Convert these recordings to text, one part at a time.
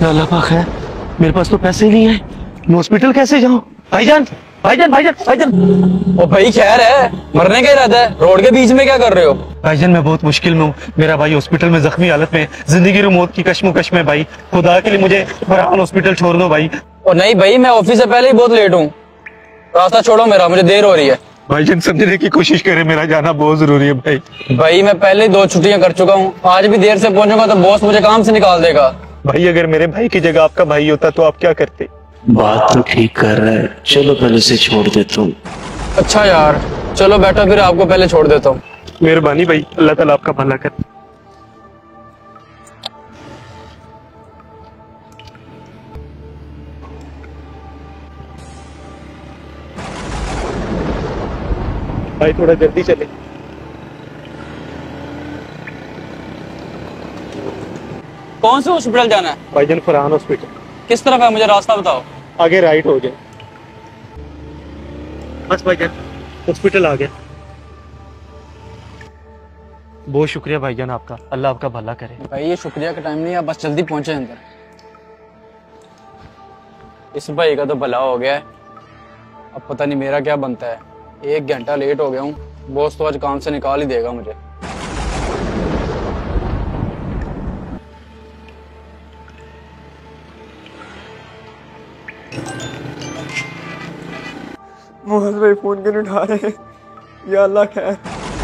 अल्लाह पाक है, मेरे पास तो पैसे ही नहीं है, मैं हॉस्पिटल कैसे जाऊं? भाईजान भाईजान भाईजान भाईजान। ओ भाई खैर है, मरने का इरादा है, रोड के बीच में क्या कर रहे हो? भाईजान मैं बहुत मुश्किल में हूँ, मेरा भाई हॉस्पिटल में जख्मी हालत में, जिंदगी और मौत की कश्मकश में। भाई खुदा के लिए मुझे फरहान हॉस्पिटल छोड़ दो भाई। और नहीं भाई, मैं ऑफिस से पहले ही बहुत लेट हूँ, रास्ता छोड़ो मेरा, मुझे देर हो रही है। भाईजान समझने की कोशिश करे, मेरा जाना बहुत जरूरी है भाई। भाई मैं पहले 2 छुट्टियां कर चुका हूँ, आज भी देर से पहुंचूंगा तो बॉस मुझे काम से निकाल देगा। भाई अगर मेरे भाई की जगह आपका भाई होता तो आप क्या करते? बात तो ठीक कर रहा है, चलो पहले से छोड़ देता हूँ। अच्छा यार चलो बैठो, फिर आपको पहले छोड़ देता हूँ। मेहरबानी भाई, अल्लाह ताला आपका भला करे। भाई थोड़ा जल्दी चले। कौन से हॉस्पिटल जाना है? भाईजान फरहान हॉस्पिटल। किस तरफ है, मुझे रास्ता बताओ। आगे राइट हो जाए। बस भाईजान हॉस्पिटल आ गया। बहुत शुक्रिया भाईजान आपका, अल्लाह आपका भला करे। भाई ये शुक्रिया का टाइम नहीं है, बस जल्दी पहुंचे अंदर। इस भाई का तो भला हो गया है, अब पता नहीं मेरा क्या बनता है। 1 घंटा लेट हो गया हूँ, बॉस तो आज काम से निकाल ही देगा मुझे। मोहन भाई फोन क्यों नहीं उठा रहे? या अल्लाह खैर।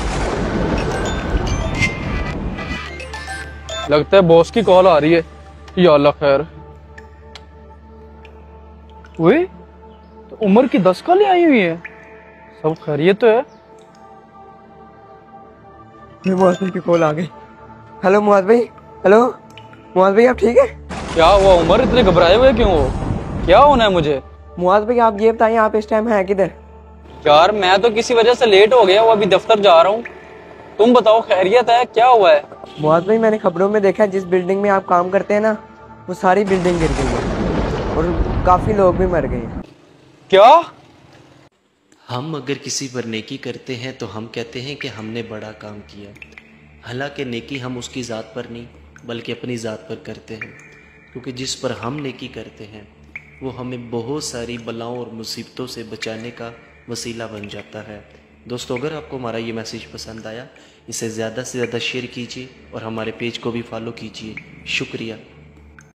लगता है बॉस की कॉल आ रही है। या अल्लाह खैर। वे तो उम्र की 10 कॉलें आई हुई है, सब खैरियत तो है। मुआज भाई की कॉल आ गई। हेलो मुआज भाई। हेलो मुआज भाई, आप ठीक है? क्या हुआ उमर, इतने घबराए हुए क्यों हो? क्या होना है मुझे? मुआज भाई आप ये बताइए, आप इस टाइम हैं किधर? यार मैं तो किसी वजह से लेट हो गया हूँ, अभी दफ्तर जा रहा हूँ। तुम बताओ खैरियत है, क्या हुआ है? मुआज भाई मैंने खबरों में देखा है, जिस बिल्डिंग में आप काम करते हैं ना, वो सारी बिल्डिंग गिर गई है और काफी लोग भी मर गए हैं। क्या? हम अगर किसी पर नेकी करते हैं तो हम कहते हैं कि हमने बड़ा काम किया। हालांकि नेकी हम उसकी ज़ात पर नहीं बल्कि अपनी ज़ात पर करते हैं, क्योंकि जिस पर हम नेकी करते हैं वो हमें बहुत सारी बलाओं और मुसीबतों से बचाने का वसीला बन जाता है। दोस्तों अगर आपको हमारा ये मैसेज पसंद आया, इसे ज़्यादा से ज़्यादा शेयर कीजिए और हमारे पेज को भी फॉलो कीजिए। शुक्रिया।